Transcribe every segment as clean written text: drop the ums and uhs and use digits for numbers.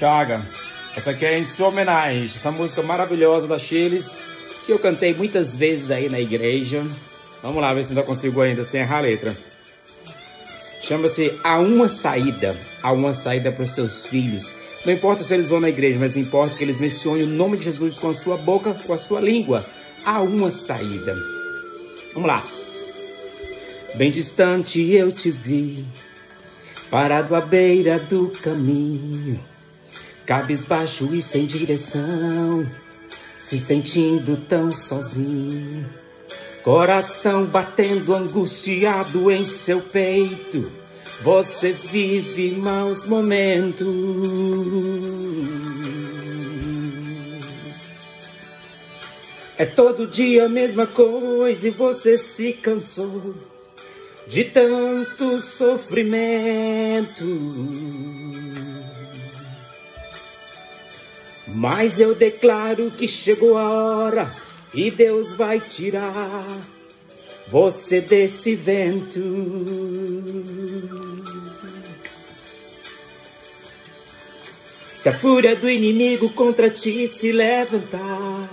Chaga, essa aqui é em sua homenagem, essa música maravilhosa da Chiles, que eu cantei muitas vezes aí na igreja. Vamos lá, ver se ainda consigo ainda sem errar a letra. Chama-se Há uma Saída. Há uma saída para os seus filhos. Não importa se eles vão na igreja, mas importa que eles mencionem o nome de Jesus com a sua boca, com a sua língua. Há uma saída. Vamos lá. Bem distante eu te vi, parado à beira do caminho, cabisbaixo e sem direção, se sentindo tão sozinho, coração batendo angustiado em seu peito. Você vive maus momentos. É todo dia a mesma coisa e você se cansou de tanto sofrimento. Mas eu declaro que chegou a hora e Deus vai tirar você desse vento. Se a fúria do inimigo contra ti se levantar,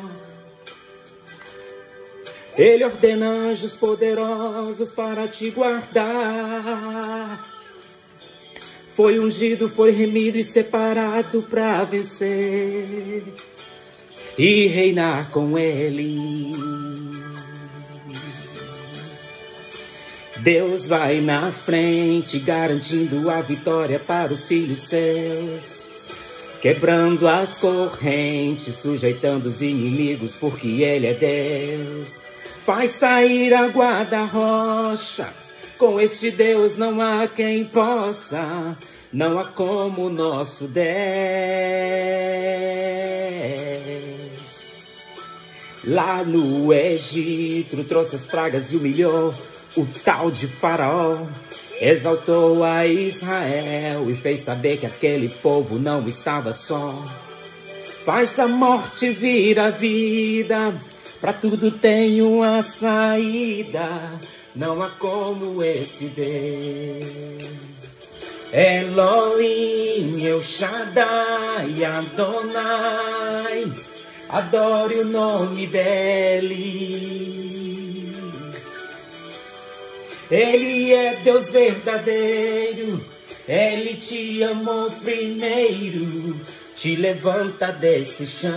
Ele ordena anjos poderosos para te guardar. Foi ungido, foi remido e separado para vencer e reinar com Ele. Deus vai na frente, garantindo a vitória para os filhos seus, quebrando as correntes, sujeitando os inimigos, porque Ele é Deus. Faz sair a guarda-rocha, com este Deus não há quem possa, não há como o nosso Deus. Lá no Egito trouxe as pragas e humilhou o tal de Faraó, exaltou a Israel e fez saber que aquele povo não estava só. Faz a morte vir a vida, pra tudo tem uma saída, não há como esse Deus. Elohim, El Shaddai, Adonai, adore o nome dele. Ele é Deus verdadeiro, Ele te amou primeiro, te levanta desse chão.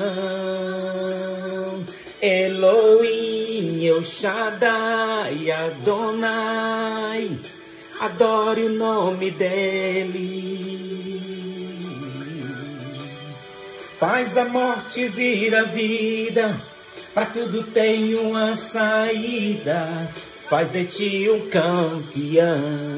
Elohim, El Shaddai, Adonai, adore o nome dele. Faz a morte vir a vida, pra tudo tem uma saída, faz de ti um campeão.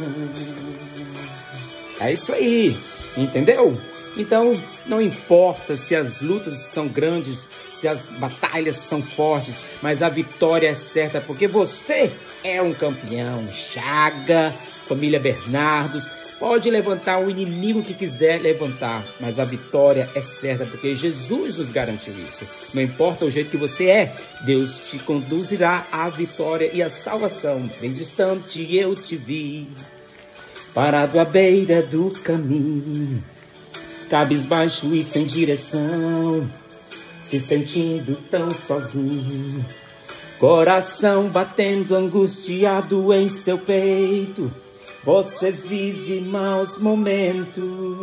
É isso aí, entendeu? Então, não importa se as lutas são grandes, se as batalhas são fortes, mas a vitória é certa, porque você é um campeão. Chaga, família Bernardos, pode levantar o inimigo que quiser levantar, mas a vitória é certa, porque Jesus nos garantiu isso. Não importa o jeito que você é, Deus te conduzirá à vitória e à salvação. Bem distante eu te vi, parado à beira do caminho, cabisbaixo e sem direção, se sentindo tão sozinho, coração batendo angustiado em seu peito. Você vive maus momentos.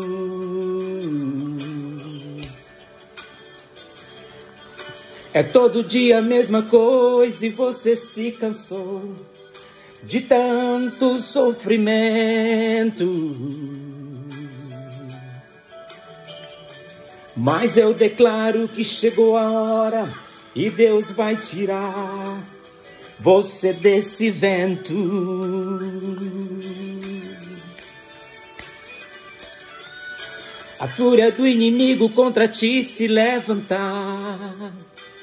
É todo dia a mesma coisa e você se cansou de tanto sofrimento. Mas eu declaro que chegou a hora e Deus vai tirar você desse vento. A fúria do inimigo contra ti se levantar,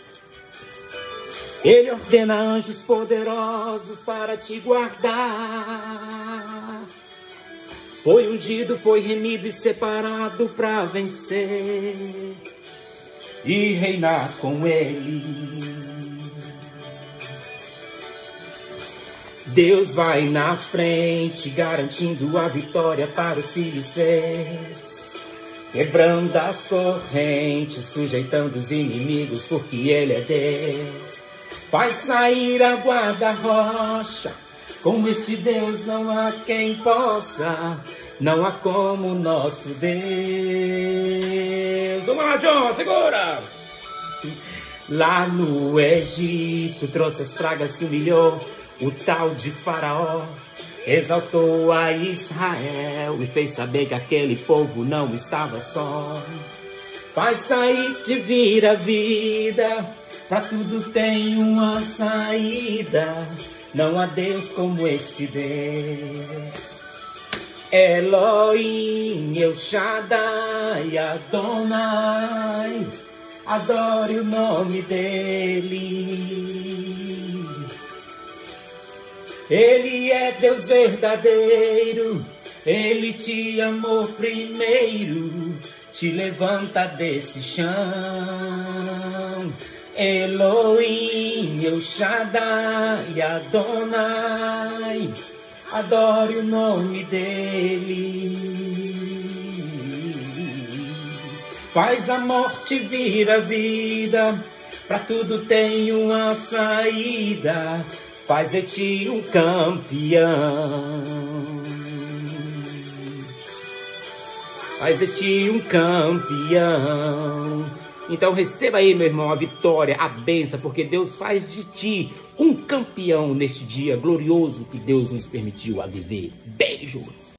Ele ordena anjos poderosos para te guardar. Foi ungido, foi remido e separado para vencer e reinar com Ele. Deus vai na frente, garantindo a vitória para os filhos seus, quebrando as correntes, sujeitando os inimigos, porque Ele é Deus. Faz sair água da rocha, com este Deus não há quem possa, não há como nosso Deus. Vamos lá, John, segura! Lá no Egito trouxe as pragas, se humilhou, o tal de Faraó exaltou a Israel e fez saber que aquele povo não estava só. Faz sair de vir a vida, pra tudo tem uma saída, não há Deus como esse Deus. Elohim, El Shaddai, Adonai, adore o nome dele. Ele é Deus verdadeiro, Ele te amou primeiro, te levanta desse chão. Elohim, El Shaddai, Adonai, adore o nome dele. Faz a morte vir a vida, pra tudo tem uma saída, faz de ti um campeão. Faz de ti um campeão. Então receba aí, meu irmão, a vitória, a bênção, porque Deus faz de ti um campeão neste dia glorioso que Deus nos permitiu a viver. Beijos!